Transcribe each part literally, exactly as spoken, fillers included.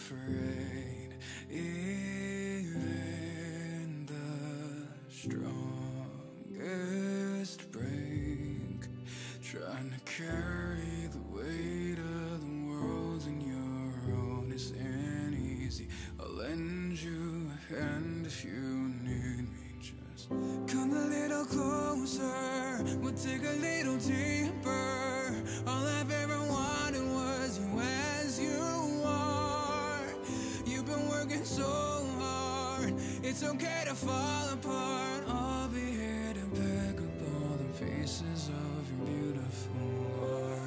afraid. Even the strongest break, trying to carry the weight of the world in your own isn't easy. I'll lend you a hand if you need me. Just come a little closer, we'll take a little deeper. All I've ever wanted was you as you are. You've been working so hard, it's okay to fall apart. I'll be here to pick up all the pieces of your beautiful heart.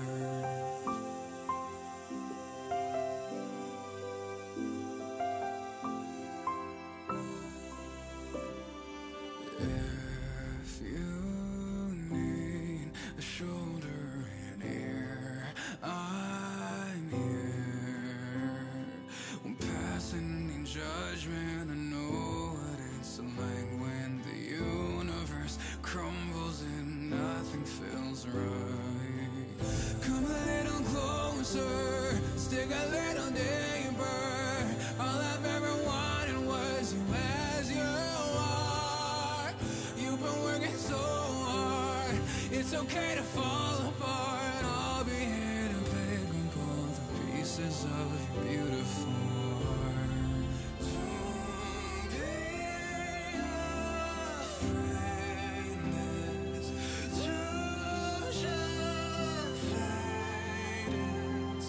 If you need a shoulder and ear, I'm here. When passing in judgment, I know what it's like when the universe crumbles and nothing feels right. Come a little closer, stick a little deeper. All I've ever wanted was you as you are. You've been working so hard, it's okay to fall apart. I'll be here to pick up all the pieces of your beautiful heart. Don't be afraid, this too shall fade. It's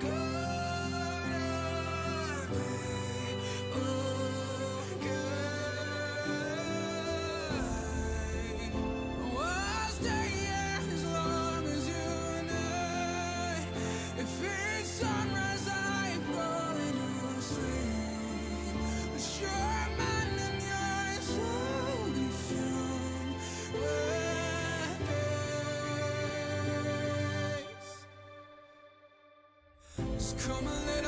gonna be okay. I'll stay here as long as you need. If it's sunrise, I'm going to sleep. But your mind and yours will be filled with peace. Just come a little